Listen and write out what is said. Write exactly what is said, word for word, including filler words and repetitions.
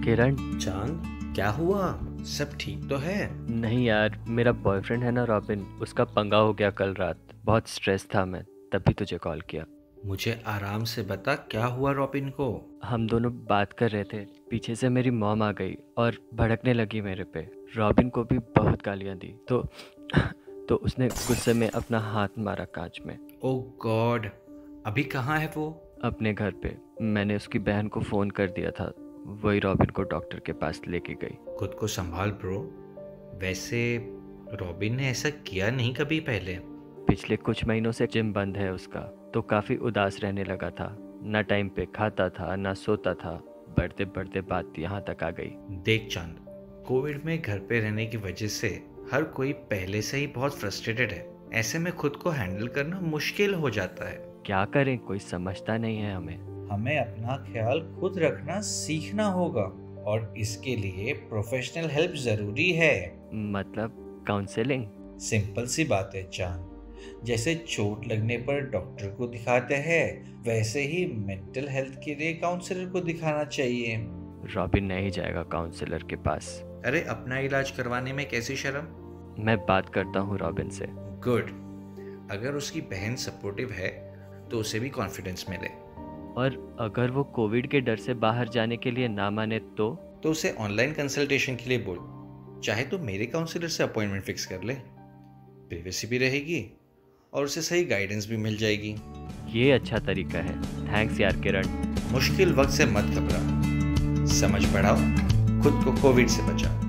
किरण। चांद, क्या हुआ? सब ठीक तो है? नहीं यार, मेरा बॉयफ्रेंड है ना रॉबिन, उसका पंगा हो गया कल रात। बहुत स्ट्रेस था मैं, तभी तुझे कॉल किया। मुझे आराम से बता, क्या हुआ रॉबिन को? हम दोनों बात कर रहे थे, पीछे से मेरी मॉम आ गई और भड़कने लगी मेरे पे। रॉबिन को भी बहुत गालियां दी, तो तो उसने गुस्से में अपना हाथ मारा कांच में। ओह गॉड, अभी कहाँ है वो? अपने घर पे। मैंने उसकी बहन को फ़ोन कर दिया था, वही रॉबिन को डॉक्टर के पास लेके गई। खुद को संभाल ब्रो। वैसे रॉबिन ने ऐसा किया नहीं कभी पहले। पिछले कुछ महीनों से जिम बंद है उसका, तो काफ़ी उदास रहने लगा था। ना टाइम पे खाता था, ना सोता था। बढ़ते बढ़ते बात यहाँ तक आ गई। देख चांद, कोविड में घर पे रहने की वजह से हर कोई पहले से ही बहुत फ्रस्ट्रेटेड है। ऐसे में खुद को हैंडल करना मुश्किल हो जाता है। क्या करें, कोई समझता नहीं है हमें। हमें अपना ख्याल खुद रखना सीखना होगा और इसके लिए प्रोफेशनल हेल्प जरूरी है। मतलब काउंसलिंग? सिंपल सी बात है चांद, जैसे चोट लगने पर डॉक्टर को दिखाते हैं, वैसे ही मेंटल हेल्थ के लिए काउंसलर को दिखाना चाहिए। रॉबिन नहीं जाएगा काउंसलर के पास। अरे अपना इलाज करवाने में कैसी शर्म? मैं बात करता हूँ रॉबिन से। गुड। अगर उसकी बहन सपोर्टिव है तो उसे भी कॉन्फिडेंस मिले। और अगर वो कोविड के डर से बाहर जाने के लिए ना माने तो? तो उसे ऑनलाइन कंसल्टेशन के लिए बोल। चाहे तो मेरे काउंसलर से अपॉइंटमेंट फिक्स कर ले। प्रिवेसी भी रहेगी और उसे सही गाइडेंस भी मिल जाएगी। ये अच्छा तरीका है। थैंक्स यार किरण। मुश्किल वक्त से मत घबरा, समझ बढ़ाओ, खुद को कोविड से बचाओ।